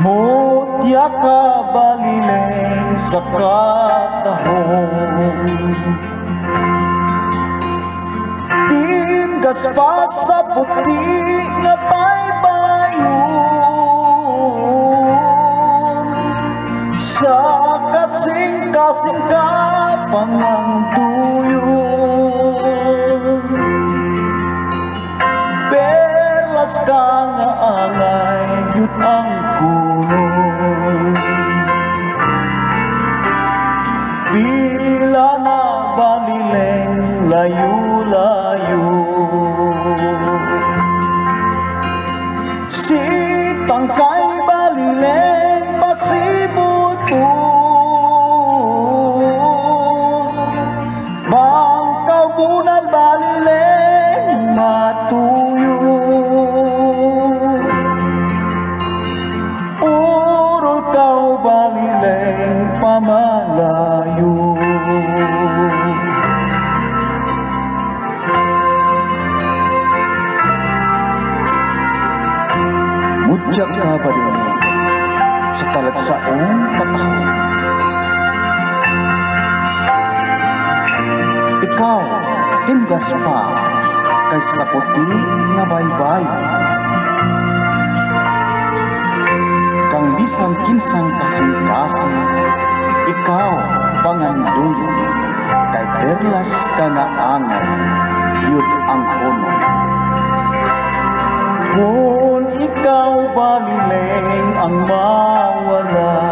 Mutya ka balileng sa katahong, timgas pa sa puti nga baybayon, sa kasing-kasing ka pangantuyon. Perlas ka nga angay yun ang kunong, pila na balileng layo-layo. Si tangkay balileng pasibuton, bangkaw bunal balileng matuyo. Urol kau balileng pamalayo. Mutya ka balileng sa talagsaong katahon, ikaw timgas pa kay sa puti nga baybayon, kang bisan kinsang kasing-kasing ikaw panganduyon, kay perlas ka na angay yun ang kunong. Kung ikaw balileng ang mawala,